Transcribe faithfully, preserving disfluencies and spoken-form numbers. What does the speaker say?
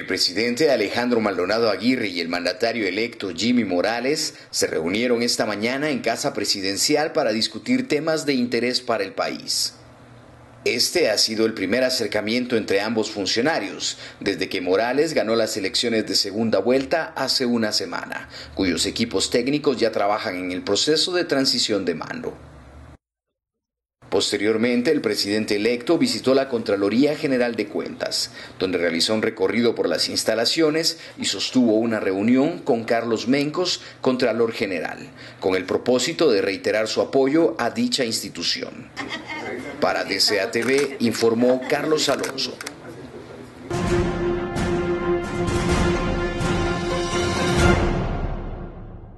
presidente Alejandro Maldonado Aguirre y el mandatario electo Jimmy Morales se reunieron esta mañana en Casa Presidencial para discutir temas de interés para el país. Este ha sido el primer acercamiento entre ambos funcionarios desde que Morales ganó las elecciones de segunda vuelta hace una semana, cuyos equipos técnicos ya trabajan en el proceso de transición de mando. Posteriormente, el presidente electo visitó la Contraloría General de Cuentas, donde realizó un recorrido por las instalaciones y sostuvo una reunión con Carlos Mencos, Contralor General, con el propósito de reiterar su apoyo a dicha institución. Para D C A T V informó Carlos Alonso.